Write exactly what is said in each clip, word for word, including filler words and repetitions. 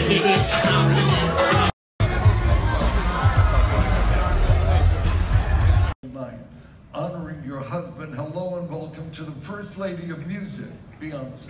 Honoring your husband, hello and welcome to the First Lady of Music, Beyonce.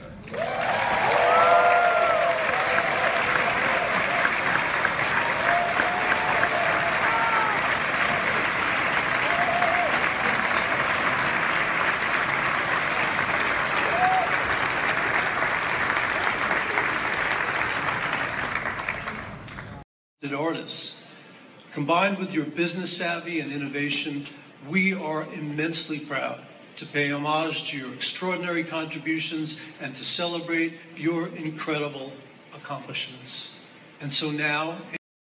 Artists. Combined with your business savvy and innovation, we are immensely proud to pay homage to your extraordinary contributions and to celebrate your incredible accomplishments. And so now,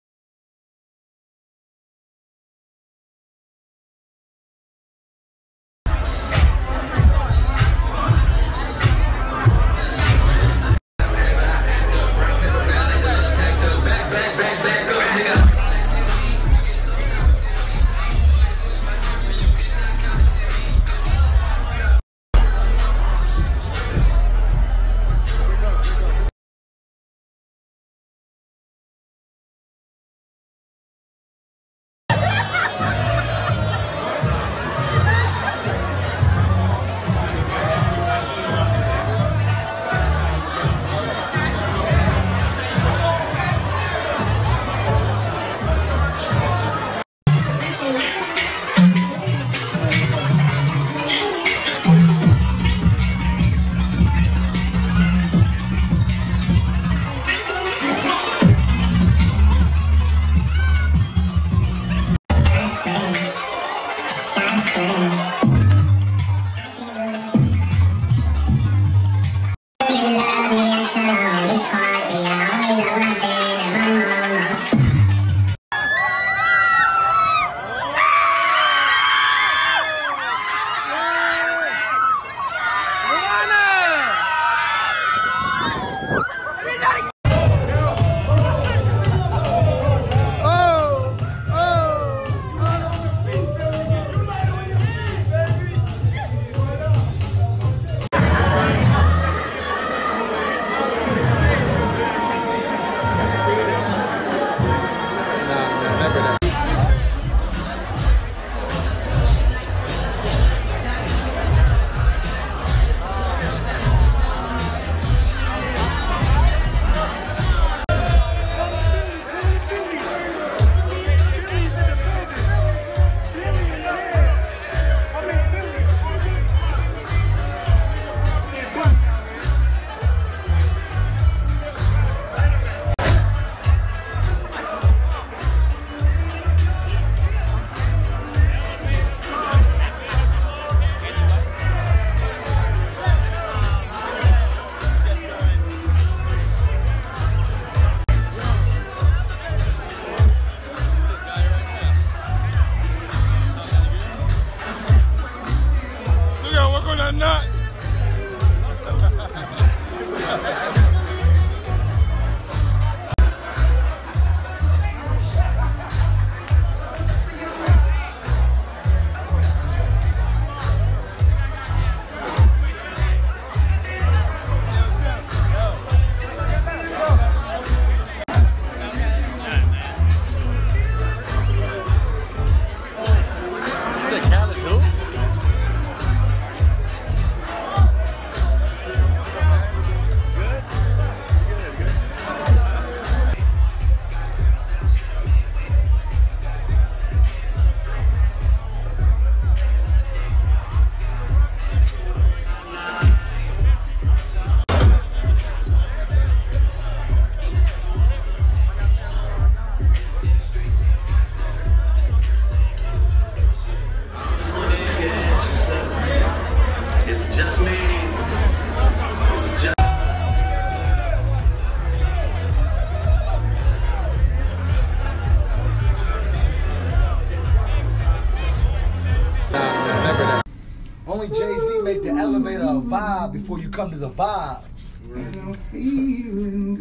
Only Jay-Z make the elevator a vibe before you come to the vibe. And I'm feeling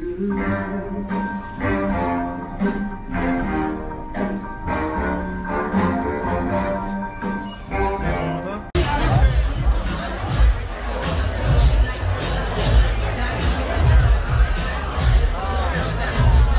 good.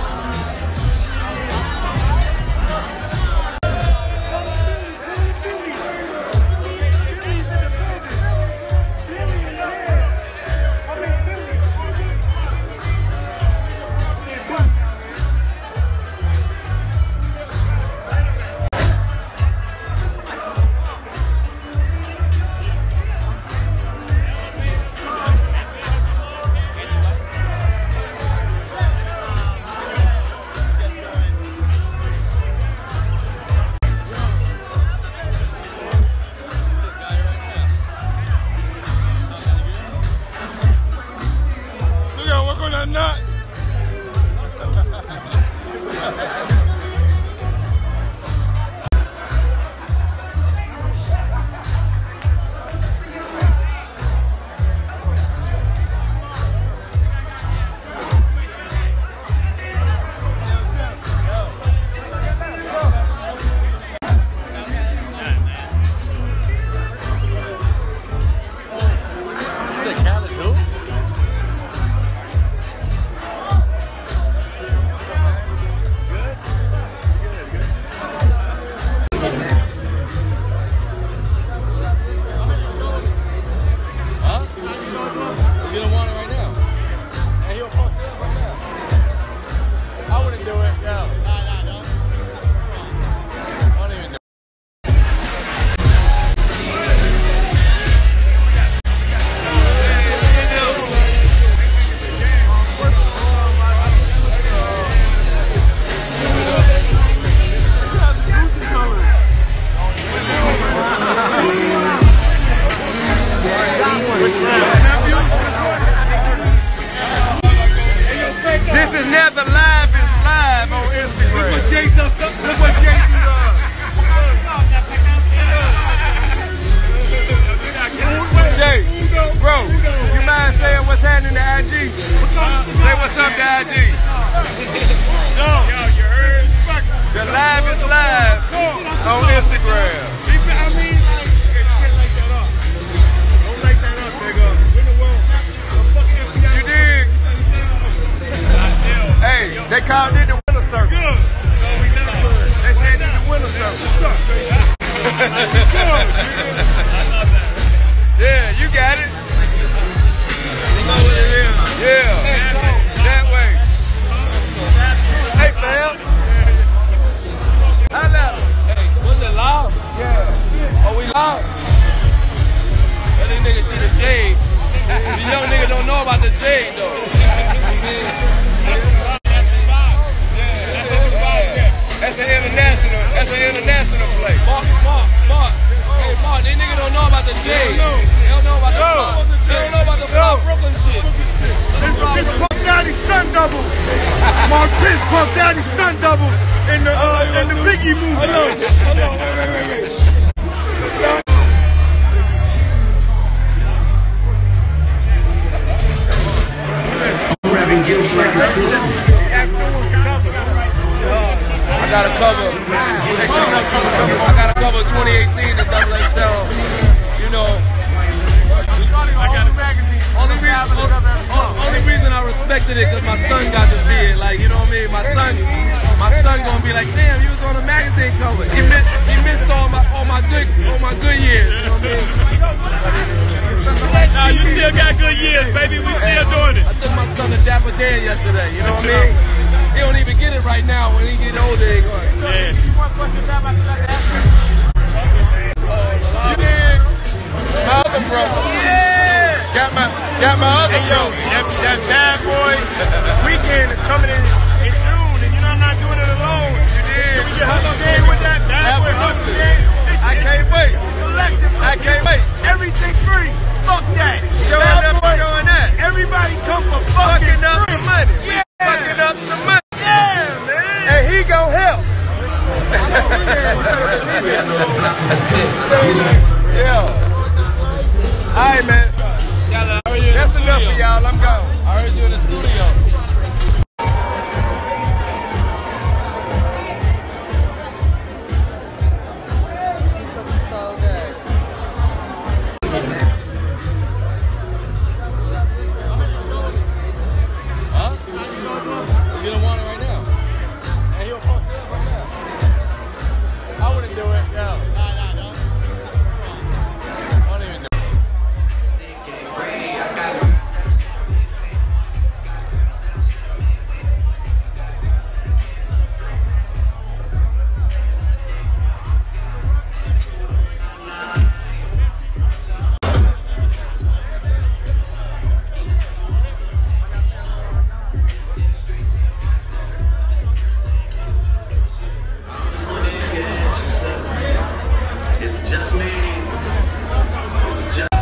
This is Nether Live is live on Instagram. Look what Jay does. Look what Jay does. Jay, bro, you mind saying what's happening to I G? Say what's up to I G. Yo, you heard? The live is live on Instagram. I mean, like, you can't light that up. Don't light that up, nigga. In the world. You dig? Hey, they called it the winner circle. Good. No, we not good. They said it's the winner circle. Yeah, you got it. Yeah, that way. Hey, fam. Hello. Hey, was it live? Yeah. Are we live? Let these niggas see the jade. These young niggas don't know about the jade, though. That's an international. That's an international play. Mark, Mark, Mark. Hey, Mark, these niggas don't know about the jade. They don't know about the fly. They don't know about the fly Brooklyn shit. This is Puff Daddy stunt double. Marquis Puff Daddy stunt double in the uh, in the Biggie movie. Hello, hello, wait, wait, wait, wait. Grabbing gifts like a kid. I got a cover. I got a cover of twenty eighteen in double X L. You know. I got a magazine. Only reason, only, only reason I respected it because my son got to see it. Like, you know what I mean? My son, my son gonna be like, damn, you was on a magazine cover. He missed, he missed all my, all my good, all my good years. You know what I mean? Nah, you still got good years, baby. We still doing it. I took my son to Dapper Dan yesterday. You know what I mean? He don't even get it right now. When he get older, he going. Yeah. You dig? My other brother. Yeah. Got my, got my other Hey, yo, brother. that, that bad boy weekend is coming in in June, and you know I'm not doing it alone. You dig? Can we get hustle game with that bad boy hustle Absolutely. game? I can't wait. Collective. I can't wait. Everything free. Fuck that. Showing Bad up boy, and showing that. everybody come for fucking Fucking up free. some money. Yeah. Fucking up some money. Yeah, man. And he gon' help. Yeah. All right, man. That's enough for y'all. I'm gone. I heard you in the studio. Looks so good. Huh? You don't want it right now. And he'll post it up right now. I wouldn't do it. No. Nah, nah, no. I don't even know. It's just me. It's just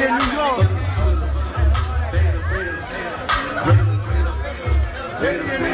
Yeah.